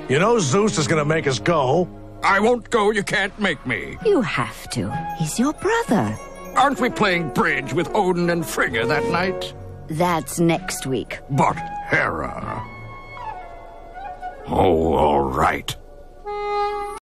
You know Zeus is gonna make us go. I won't go, you can't make me. You have to. He's your brother. Aren't we playing bridge with Odin and Frigga that night? That's next week. But Hera... Oh, all right.